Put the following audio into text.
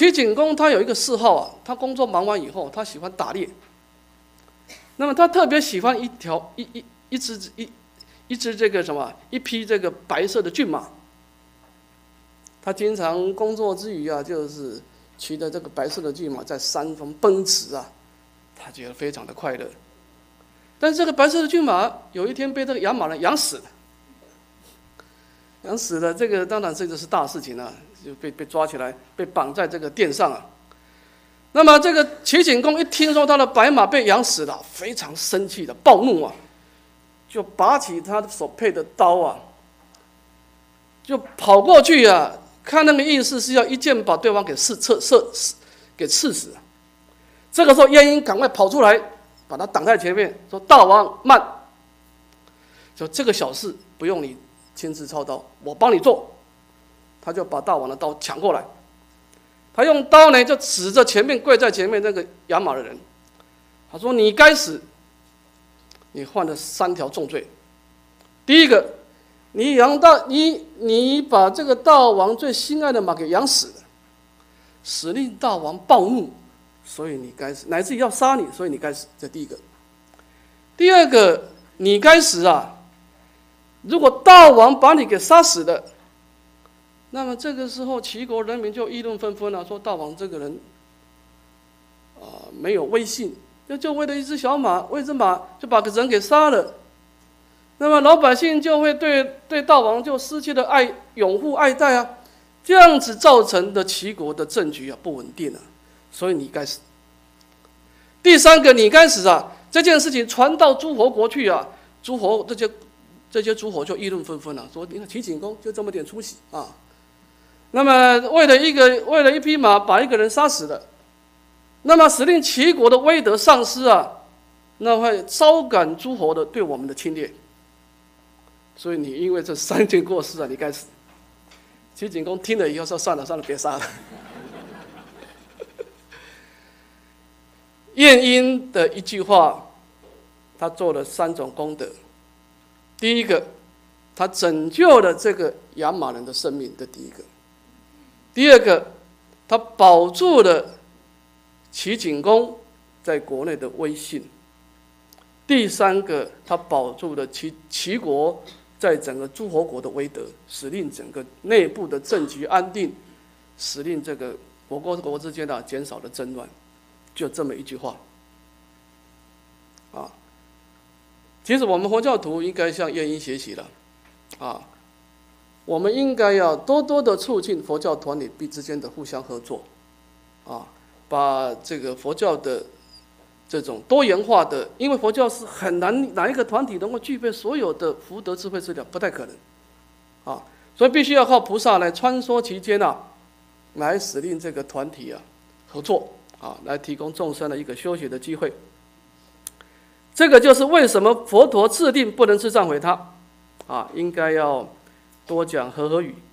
齐景公他有一个嗜好啊，他工作忙完以后，他喜欢打猎。那么他特别喜欢一只这个什么一匹这个白色的骏马。他经常工作之余啊，就是骑着这个白色的骏马在山中奔驰啊，他觉得非常的快乐。但是这个白色的骏马有一天被这个养马人养死了。养死了，这个当然这个是大事情啊，就被抓起来，被绑在这个殿上啊。那么这个齐景公一听说他的白马被养死了，非常生气的暴怒啊，就拔起他手佩的刀啊，就跑过去啊，看那个意思是要一剑把对方给刺死啊。这个时候晏婴赶快跑出来，把他挡在前面，说：“大王慢，就这个小事不用你亲自操刀，我帮你做。”他就把大王的刀抢过来，他用刀呢就指着前面跪在前面那个养马的人，他说：“你该死，你犯了3条重罪。第一个，你把这个大王最心爱的马给养死了，使令大王暴怒，所以你该死，乃至于要杀你，所以你该死。这第一个。第二个，你该死啊！如果大王把你给杀死了，那么这个时候齐国人民就议论纷纷了，说大王这个人没有威信，就为了一只小马，为一只马就把个人给杀了。那么老百姓就会对大王就失去了拥护爱戴啊，这样子造成的齐国的政局啊不稳定啊，所以你该死。第三个，你该死啊！这件事情传到诸侯国去啊，这些诸侯就议论纷纷了，说你看齐景公就这么点出息啊。那么为了一匹马把一个人杀死了，那么使令齐国的威德丧失啊，那会招感诸侯的对我们的侵略。所以你因为这3件过失啊，你该死。齐景公听了以后说：“算了，别杀了。”晏婴的一句话，他做了3种功德。第一个，他拯救了这个养马人的生命，这第一个。第二个，他保住了齐景公在国内的威信。第三个，他保住了齐国在整个诸侯国的威德，使令整个内部的政局安定，使令这个国之间减少了争乱。就这么一句话啊。其实我们佛教徒应该向晏婴学习了啊。我们应该要多多的促进佛教团体之间的互相合作啊，把这个佛教的这种多元化的，因为佛教是很难哪一个团体能够具备所有的福德智慧资料，不太可能啊，所以必须要靠菩萨来穿梭其间啊，来使令这个团体啊合作啊，来提供众生的一个修学的机会。这个就是为什么佛陀制定不能自忏悔他啊，应该要多讲和合语。